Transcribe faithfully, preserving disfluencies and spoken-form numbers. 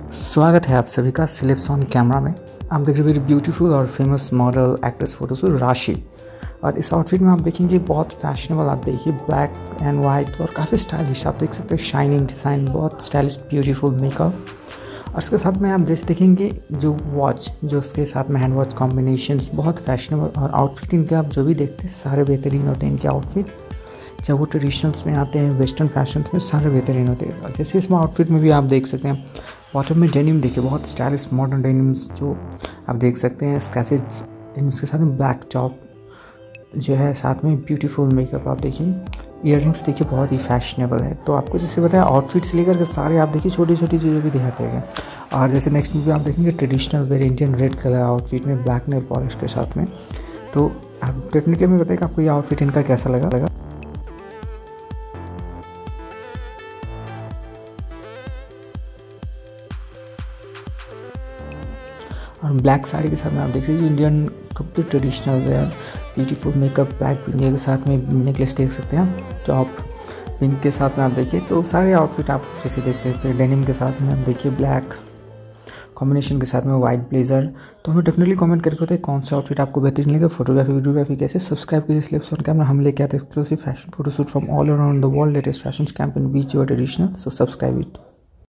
स्वागत है आप सभी का स्लिप्स ऑन कैमरा में। आप देख रहे हैं ब्यूटीफुल और फेमस मॉडल एक्ट्रेस फोटोशूट राशि। और इस आउटफिट में आप देखेंगे बहुत फैशनेबल, आप देखिए ब्लैक एंड वाइट और काफ़ी स्टाइलिश, आप देख सकते हैं शाइनिंग डिज़ाइन, बहुत स्टाइलिश ब्यूटीफुल मेकअप। और इसके साथ में आप देख देखेंगे जो वॉच, जो उसके साथ में हैंड वॉच कॉम्बिनेशन बहुत फैशनेबल। और आउटफिट इनके आप जो भी देखते हैं सारे बेहतरीन होते हैं इनके आउटफिट, चाहे वो ट्रेडिशनल्स में आते हैं, वेस्टर्न फैशन में सारे बेहतरीन होते हैं। और जैसे इसमें आउटफिट में भी आप देख सकते हैं बॉटम में डेनिम देखिए, बहुत स्टाइलिश मॉडर्न डेनिम्स जो आप देख सकते हैं, स्केचेज उसके साथ में ब्लैक टॉप जो है, साथ में ब्यूटीफुल मेकअप। आप देखिए इयररिंग्स देखिए बहुत ही फैशनेबल है। तो आपको जैसे बताया आउटफिट से लेकर के सारे आप देखिए छोटी छोटी चीज़ें भी दिखाते हैं। और जैसे नेक्स्ट में भी आप देखेंगे traditional wear Indian red colour outfit में ब्लैक नेल पॉलिश के साथ में। तो आप डेफिनेटली में बताइए आपको ये आउटफिट इनका कैसा लगा लगा और ब्लैक साड़ी के साथ में आप देख लीजिए Indian complete traditional wear, beautiful makeup, black बिंदिया के साथ में नेकलेस देख सकते हैं आप, टॉप पिंक के साथ में आप देखिए। तो सारे आउटफिट आप जैसे देखते हैं, फिर डेनिम के साथ में आप देखिए ब्लैक कॉम्बिनेशन के साथ में वाइट ब्लेजर। तो हमें डेफिनेटली कमेंट करके बताइए कौन सा आउटफिट आपको बेहतरीन लगे। फोटोग्राफी वीडियोग्राफी कैसे, सब्सक्राइब कीजिए स्लिप्स ऑन कैमरा। हम लेके आते हैं exclusive fashion photoshoot from all around the world, latest fashion campaign beach your traditional, so subscribe it.